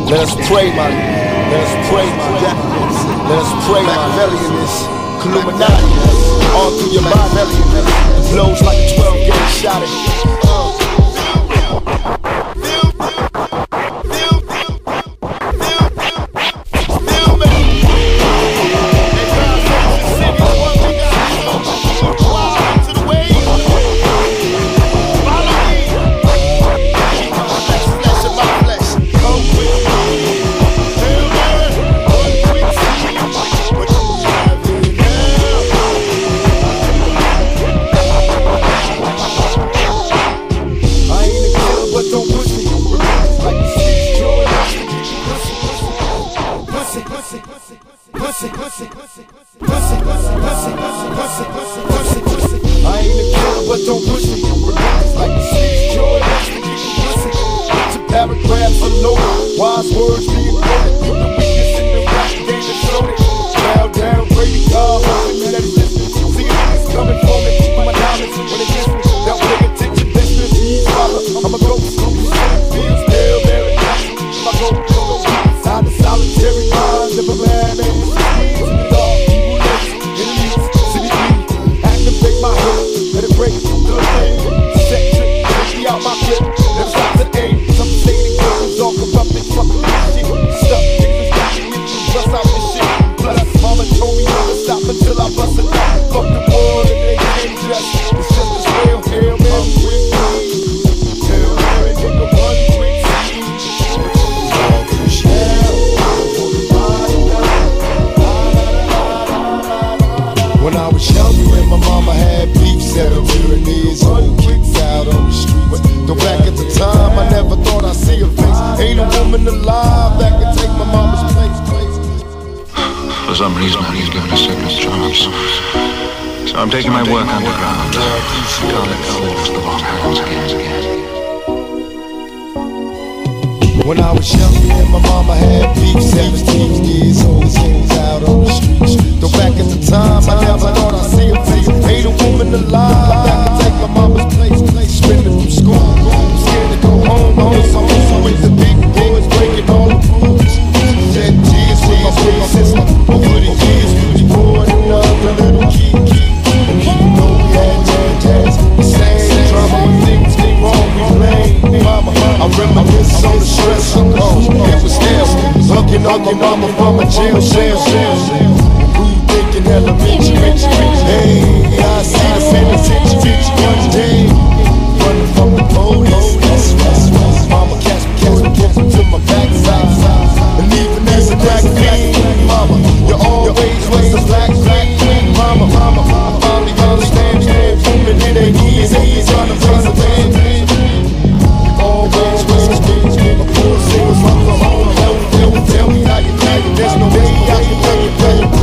Let us pray, man. Let us pray, man. Let us pray, Machiavellianism, Illuminati, all through your body. Flows like a 12-gauge shot at I ain't a killer, but don't push me. Regardless, like the seas, joy, pussy. Some paragraphs unloaded, wise words being quoted. The weakness in the rap game is loaded. Bow down, Brady God, hoping that it's listening. See niggas coming for me, my diamonds when it gets me. Now pay attention, business, I'm a ghost. Feels still very my gold. Inside the solitary mind of a man. Break the pain, set trick, take me out my clip. Never stop the aim. Some say the girls all corrupted, fucking shit. Stuck niggas got me if you bust out the shit. Plus, mama told me never stop until I bust it out. Fuck the world and they can't just. It's just as real, hell man, quick speed. Hell man, nigga, run quick speed. When I was younger and my mama had beef set up years old, kicked out on the streets. Though back at the time, I never thought I'd see her face. Ain't a woman alive that could take my mama's place. For some reason, he's given a second chance. So I'm taking my work underground. Can't let fall into the wrong hands again. When I was younger and my mama had beef, 17 years old, kicked out on the streets. Though back at the time, I never thought I'd see her face. Ain't a woman alive that could take my mama's place. Spending from school, scared to go home. So with the big boys breaking all the rules. Shed tears with my big sister. Over the years, we poured another little key. And even though we had jazz, the same drama when things get wrong, we blame mama. I reminisce on the stress I caused. It was hell, hugging on my mama from a jail cell. Thinking elementary, hey, I see the penitentiary one day, running from the police. Mama catch me to my backside, and even as a black queen, mama, you always was a black queen, mama. I finally understand that woman, it ain't easy trying to raise a man. Always was a queen, my poor singers, my home, tell me how you like it. There's no way I can make it better.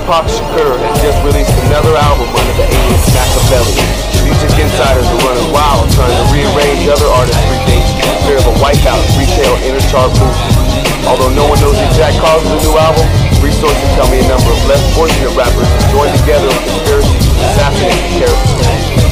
Tupac Shakur has just released another album under the alias Machiavelli. Music insiders are running wild trying to rearrange other artists' briefings in fear of a White House retail inner-chart movement. Although no one knows the exact cause of the new album, resources tell me a number of less fortunate rappers have joined together in conspiracy to assassinate the character.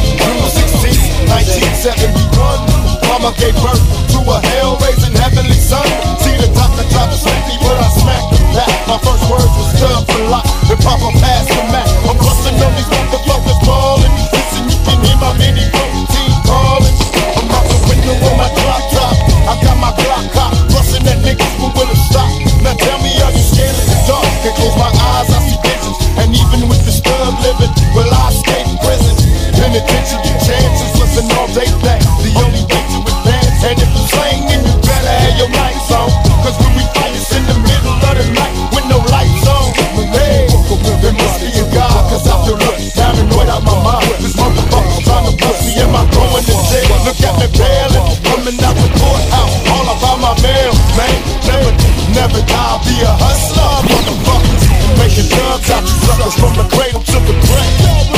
June 16, 1971, Mama gave birth to a hell-raising heavenly son. See the doctor tried to smack me, but I smacked him back. My first words was dub for lot, and Papa passed the Mac. I'm busting on these motherfuckers ballin'. Listen, you can hear my mini protein callin'. I'm out the window on my drop top. I got my Glock cop, bustin' at niggas who will stop. Now tell me, are you scared of the dark? Can close my eyes, I see visions. And even with the stub living, will I escape prison? Penitentiary chances was an all-day thing. The only way to advance. And if you slang, then you better have your lights on. Cause when we fight, it's in the middle of the night with no lights on. Hey, there must be a God, cause I feel look down and right out my mind. This motherfucker's trying to push me, am I going to jail? Look at me bailing, coming out the courthouse, all about my mail, man. Never die, I'll be a hustler, motherfuckers. Making dubs out you suckers from the cradle to the grave.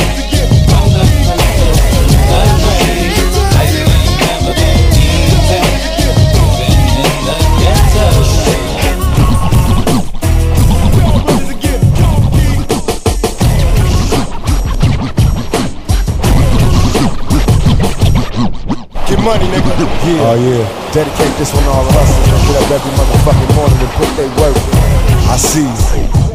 Money, nigga. Yeah. Oh yeah. Dedicate this one to all the hustlers that get up every motherfucking morning and put their work in. I see you.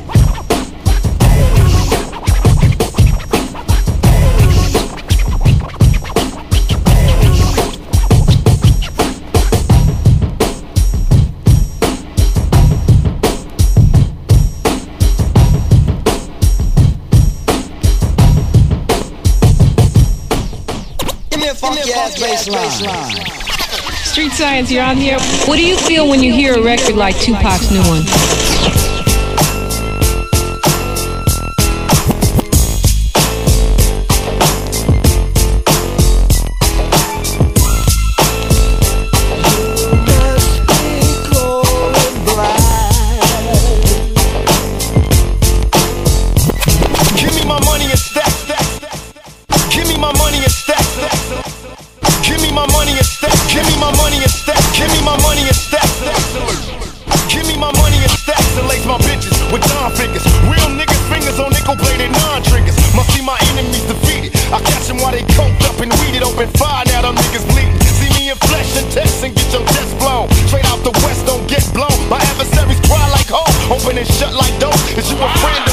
Street Science, you're on here. What do you feel when you hear a record like Tupac's new one? Open and shut like dope. Is you a friend?